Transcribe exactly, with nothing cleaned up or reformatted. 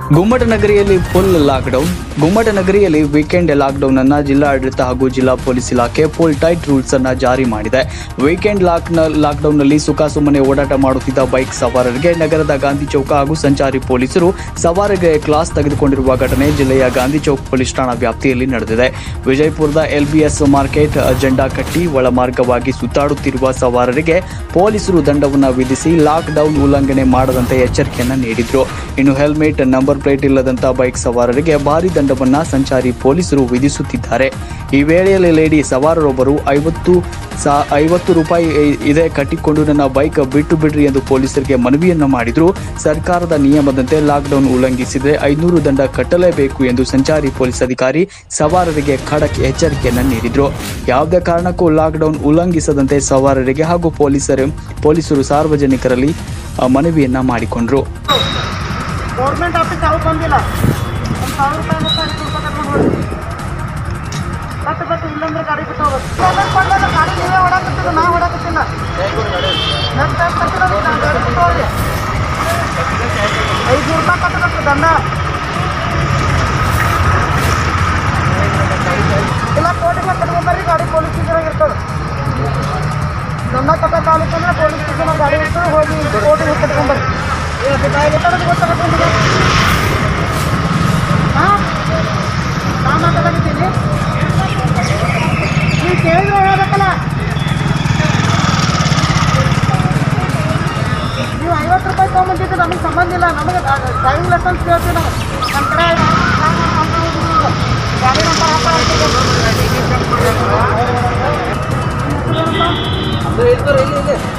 ಗುಮ್ಮಟನಗರಿಯಲ್ಲಿ full lockdown. ಗುಮ್ಮಟನಗರಿಯಲ್ಲಿ weekend lockdown ಅನ್ನ ಜಿಲ್ಲಾಡಳಿತ ಹಾಗೂ ಜಿಲ್ಲಾ ಪೊಲೀಸ್ ಇಲಾಖೆ ಫುಲ್ ಟೈಟ್ ರೂಲ್ಸ್ ಅನ್ನ ಜಾರಿ ಮಾಡಿದೆ. ವೀಕೆಂಡ್ ಲಾಕ್ ಲಾಕ್ಡೌನ್ ನಲ್ಲಿ ಸುಖಾಸುಮ್ಮನೆ ಓಡಾಟ ಮಾಡುತ್ತಿದ್ದ ಬೈಕ್ ಸವಾರರಿಗೆ ನಗರದ ಗಾಂಧಿ ಚೌಕ ಹಾಗೂ ಸಂಚಾರಿ ಪೊಲೀಸರು ಸವಾರರಿಗೆ ಕ್ಲಾಸ್ ತೆಗೆದುಕೊಂಡಿರುವ ಘಟನೆ ಜಿಲ್ಲೆಯ ಗಾಂಧಿ ಚೌಕ್ ಪೊಲೀಸ್ ಠಾಣಾ ವ್ಯಾಪ್ತಿಯಲ್ಲಿ ನಡೆದಿದೆ. ವಿಜಯಪುರದ ಎಲ್ಬಿಎಸ್ ಮಾರ್ಕೆಟ್ ಜೆಂಡಾ ಕಟ್ಟಿ ಒಳಮಾರ್ಗವಾಗಿ ಸುತ್ತಾಡುತ್ತಿರುವ ಸವಾರರಿಗೆ ಪೊಲೀಸರು ದಂಡವನ್ನು ವಿಧಿಸಿ ಲಾಕ್ ಡೌನ್ ಉಲ್ಲಂಘನೆ ಮಾಡದಂತೆ ಎಚ್ಚರಿಕೆಯನ್ನು ನೀಡಿದ್ರು. ಇನ್ನು ಹೆಲ್ಮೆಟ್, ನಂಬರ್ ಪ್ಲೇಟ್ ಇಲ್ಲದಂತ ಬೈಕ್ ಸವಾರರಿಗೆ ಭಾರಿ ದಂಡವನ್ನ ಸಂಚಾರಿ ಪೊಲೀಸರು ವಿಧಿಸುತ್ತಿದ್ದಾರೆ. ಈ ವೇಳೆಯಲ್ಲಿ ಲೇಡಿ ಸವಾರರೊಬ್ಬರು ಐವತ್ತು ಐವತ್ತು ರೂಪಾಯಿ ಇದೆ ಕಟ್ಟಿಕೊಂಡು ನನ್ನ ಬೈಕ್ ಬಿಟ್ಟು ಬಿಡ್ರಿ ಎಂದು ಪೊಲೀಸರಿಗೆ ಮನವಿಯನ್ನ ಮಾಡಿದ್ರು. ಸರ್ಕಾರದ ನಿಯಮದಂತೆ ಲಾಕ್ಡೌನ್ ಉಲ್ಲಂಘಿಸಿದರೆ ಐನೂರು ದಂಡ ಕಟ್ಟಲೇಬೇಕು ಎಂದು ಸಂಚಾರಿ ಪೊಲೀಸ್ ಅಧಿಕಾರಿ ಸವಾರರಿಗೆ ಖಡಕ್ ಎಚ್ಚರಿಕೆಯನ್ನ ನೀಡಿದ್ರು. ಯಾವುದೇ ಕಾರಣಕ್ಕೂ ಲಾಕ್ಡೌನ್ ಉಲ್ಲಂಘಿಸದಂತೆ ಸವಾರರಿಗೆ ಹಾಗೂ ಪೊಲೀಸರು ಪೊಲೀಸರು ಸಾರ್ವಜನಿಕರಲ್ಲಿ ಮನವಿಯನ್ನ ಮಾಡಿಕೊಂಡ್ರು. ಗೌರ್ಮೆಂಟ್ ಆಫೀಸ್ ಯಾವ ಬಂದಿಲ್ಲ, ಒಂದು ಸಾವಿರ ರೂಪಾಯಿ ಮತ್ತು ಐದು ರೂಪಾಯಿ ಕಟ್ಕೊಂಡು ಹೋಗಿ ಬಟ್ ಬಟ್ ಇಲ್ಲಂದ್ರೆ ಗಾಡಿ ಬಿಟ್ಟು ಹೋಗೋದು. ಪೇಮೆಂಟ್ ಕೊಡಲಿಲ್ಲ, ಗಾಡಿ ನೀವೇ ಹೊಡಾಕತ್ತಿದ್ದು, ನಾ ಹೊಡಾಕತ್ತಿಲ್ಲ. ನೆಕ್ಸ್ಟ್ ಟೈಮ್ ಕಟ್ಟಿರೋದು ನಾನು ಗಾಡಿ ಬಿಟ್ಟು ಹೋಗಿ ಐದುನೂರು ರೂಪಾಯಿ ಕಟ್ಟಬೇಕು ದಂಡ. ಇಲ್ಲ ಕೋರ್ಟಿಗೆ ಕಟ್ಕೊಂಬರ್ರಿ, ಗಾಡಿ ಪೊಲೀಸ್ ಸ್ಟೇಷನಾಗ ಇರ್ತದೆ. ದಂಡ ಕಟ್ಟೋಕ್ಕಾಗಲಿಕ್ಕೆ ಅಂದರೆ ಪೊಲೀಸ್ ಸ್ಟೇಷನಾಗ ಗಾಡಿ ಇರ್ತದೆ, ಹೋಗಿ ಕೋರ್ಟಿಗೆ ಕಟ್ಕೊಂಬರ್ರಿ. ಗೊತ್ತಾಗತ್ತೆ ಹಾಂ ನಾ ಮಾತಾಡಕತ್ತೀನಿ, ನೀವು ಕೇಳಿದ್ರೆ ಹೇಳಬೇಕಲ್ಲ. ನೀವು ಐವತ್ತು ರೂಪಾಯಿ ತೊಗೊಂಬಂದಿದ್ದು ನಮಗೆ ಸಂಬಂಧ ಇಲ್ಲ. ನಮಗೆ ಡ್ರೈವಿಂಗ್ ಲೈಸೆನ್ಸ್ ಕೇಳ್ತೀವಿ ನಾವು. ನಮ್ಮ ಕಡೆ ಗಾಡಿ ನಂಬರ್ ಹಾಕಿ